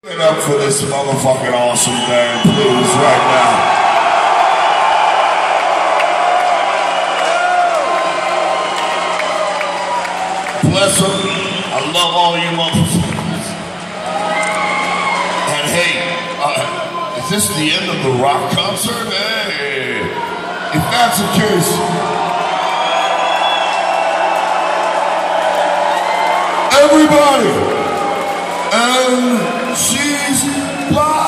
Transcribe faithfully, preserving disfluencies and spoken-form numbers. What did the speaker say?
Give it up for this motherfucking awesome band, please, right now. Bless them. I love all you motherfuckers. And hey, uh, is this the end of the rock concert? Hey, if that's the case, everybody, and she's blind.